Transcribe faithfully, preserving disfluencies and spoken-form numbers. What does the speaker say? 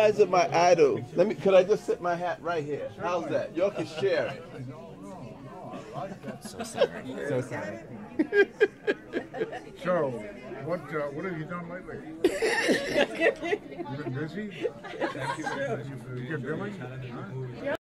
guys are my idol. Let me. Could I just sit my hat right here? How's that? Y'all can share it. So sorry. So sorry. So, what uh, what have you done lately? You been busy? You been busy for your billing? Huh?